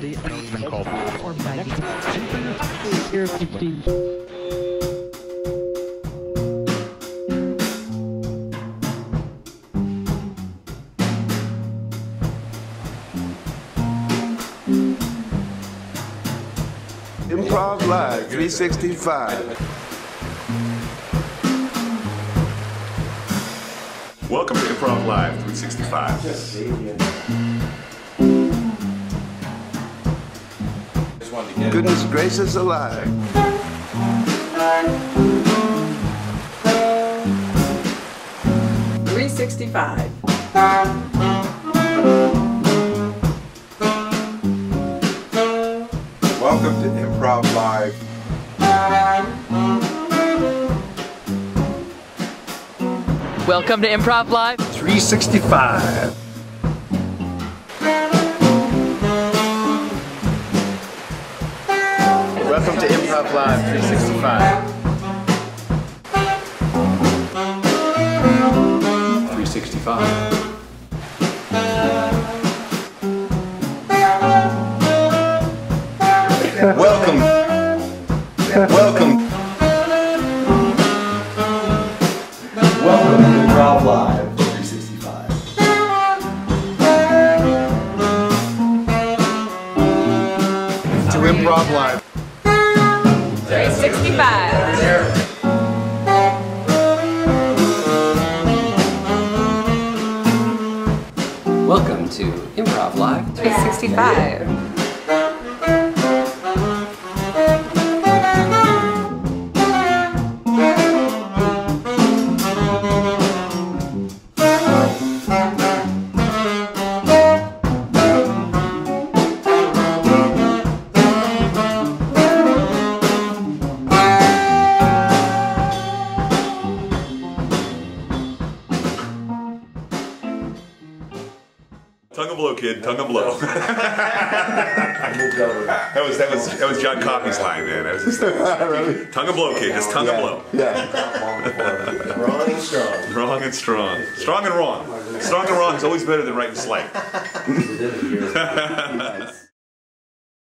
the even called or magazine. Improv Live 365. Welcome to Improv Live 365. Goodness gracious alive. Welcome to Improv Live. Welcome to Improv Live 365. Welcome to Improv Live 365. 365. Welcome. Welcome. Welcome to Improv Live 365. To Improv Live 365. Welcome to Improv Live 365. Tongue and blow, kid. Tongue and blow. that was John Coffey's line, man. That was just tongue and blow, kid. Just tongue and blow. Wrong and strong. Wrong and strong. Strong and wrong. Strong and wrong is always better than right and slight. Nice.